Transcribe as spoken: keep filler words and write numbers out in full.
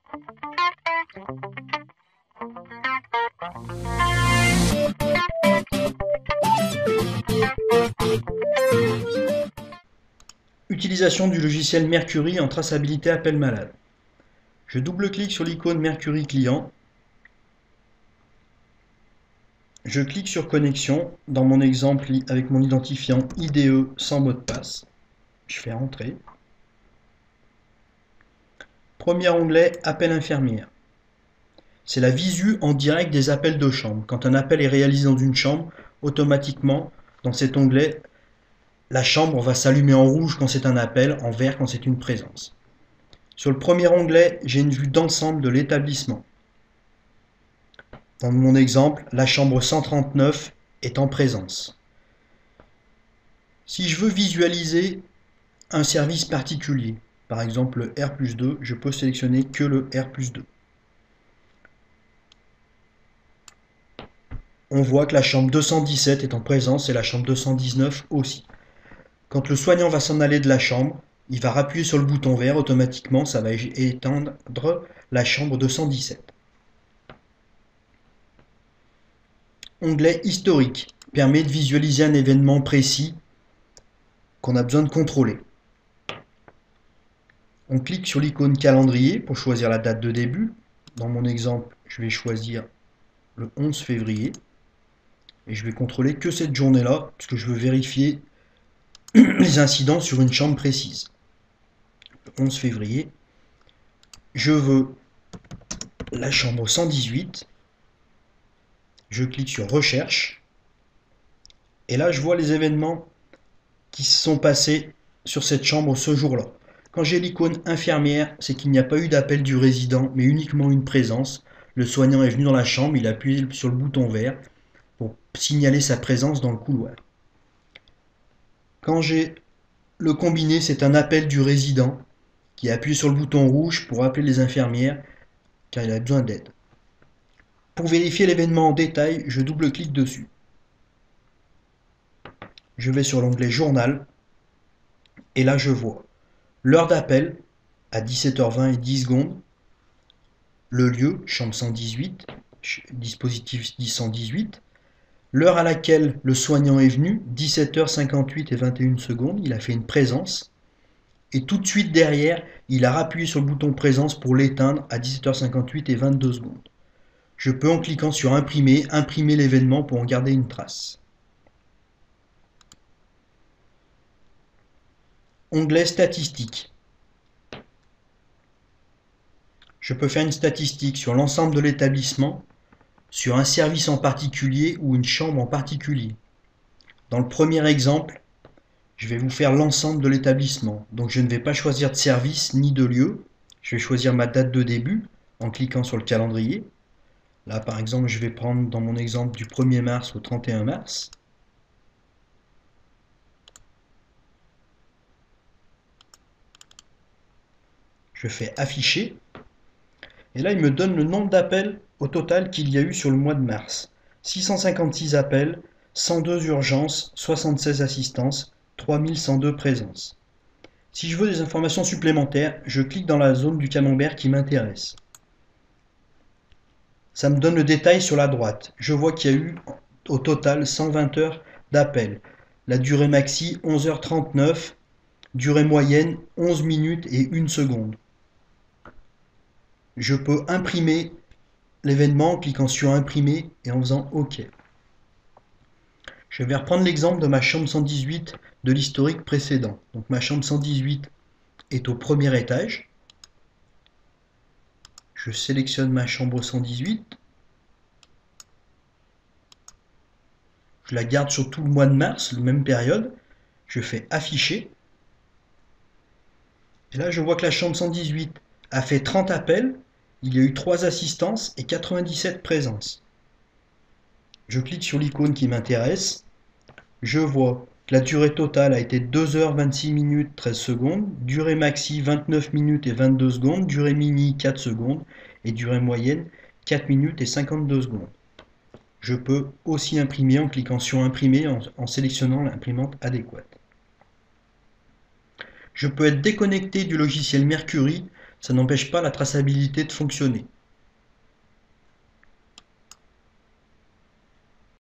Utilisation du logiciel Mercury en traçabilité appel malade. Je double-clique sur l'icône Mercury client. Je clique sur connexion, dans mon exemple avec mon identifiant I D E sans mot de passe. Je fais entrer. Premier onglet, appel infirmière. C'est la visu en direct des appels de chambre. Quand un appel est réalisé dans une chambre, automatiquement, dans cet onglet, la chambre va s'allumer en rouge quand c'est un appel, en vert quand c'est une présence. Sur le premier onglet, j'ai une vue d'ensemble de l'établissement. Dans mon exemple, la chambre cent trente-neuf est en présence. Si je veux visualiser un service particulier, par exemple le R plus deux, je peux sélectionner que le R plus deux. On voit que la chambre deux cent dix-sept est en présence et la chambre deux cent dix-neuf aussi. Quand le soignant va s'en aller de la chambre, il va appuyer sur le bouton vert, automatiquement ça va éteindre la chambre deux cent dix-sept. Onglet historique permet de visualiser un événement précis qu'on a besoin de contrôler. On clique sur l'icône calendrier pour choisir la date de début. Dans mon exemple, je vais choisir le onze février. Et je vais contrôler que cette journée-là, puisque je veux vérifier les incidents sur une chambre précise. Le onze février. Je veux la chambre cent dix-huit. Je clique sur recherche. Et là, je vois les événements qui se sont passés sur cette chambre ce jour-là. Quand j'ai l'icône infirmière, c'est qu'il n'y a pas eu d'appel du résident, mais uniquement une présence. Le soignant est venu dans la chambre, il a appuyé sur le bouton vert pour signaler sa présence dans le couloir. Quand j'ai le combiné, c'est un appel du résident qui appuie sur le bouton rouge pour appeler les infirmières car il a besoin d'aide. Pour vérifier l'événement en détail, je double-clique dessus. Je vais sur l'onglet Journal et là je vois l'heure d'appel à dix-sept heures vingt et dix secondes, le lieu, chambre cent dix-huit, dispositif cent dix-huit, l'heure à laquelle le soignant est venu, dix-sept heures cinquante-huit et vingt et une secondes, il a fait une présence, et tout de suite derrière, il a appuyé sur le bouton présence pour l'éteindre à dix-sept heures cinquante-huit et vingt-deux secondes. Je peux, en cliquant sur imprimer, imprimer l'événement pour en garder une trace. Onglet statistiques. Je peux faire une statistique sur l'ensemble de l'établissement, sur un service en particulier ou une chambre en particulier. Dans le premier exemple, je vais vous faire l'ensemble de l'établissement. Donc je ne vais pas choisir de service ni de lieu. Je vais choisir ma date de début en cliquant sur le calendrier. Là par exemple, je vais prendre dans mon exemple du premier mars au trente et un mars. Je fais afficher. Et là, il me donne le nombre d'appels au total qu'il y a eu sur le mois de mars. six cent cinquante-six appels, cent deux urgences, soixante-seize assistances, trois mille cent deux présences. Si je veux des informations supplémentaires, je clique dans la zone du camembert qui m'intéresse. Ça me donne le détail sur la droite. Je vois qu'il y a eu au total cent vingt heures d'appels. La durée maxi, onze heures trente-neuf. Durée moyenne, onze minutes et une seconde. Je peux imprimer l'événement en cliquant sur imprimer et en faisant OK. Je vais reprendre l'exemple de ma chambre cent dix-huit de l'historique précédent. Donc ma chambre cent dix-huit est au premier étage. Je sélectionne ma chambre cent dix-huit. Je la garde sur tout le mois de mars, la même période. Je fais afficher. Et là, je vois que la chambre cent dix-huit a fait trente appels. Il y a eu trois assistances et quatre-vingt-dix-sept présences. Je clique sur l'icône qui m'intéresse. Je vois que la durée totale a été deux heures vingt-six minutes treize secondes, durée maxi vingt-neuf minutes et vingt-deux secondes, durée mini quatre secondes et durée moyenne quatre minutes et cinquante-deux secondes. Je peux aussi imprimer en cliquant sur imprimer en, en sélectionnant l'imprimante adéquate. Je peux être déconnecté du logiciel Mercury ça n'empêche pas la traçabilité de fonctionner.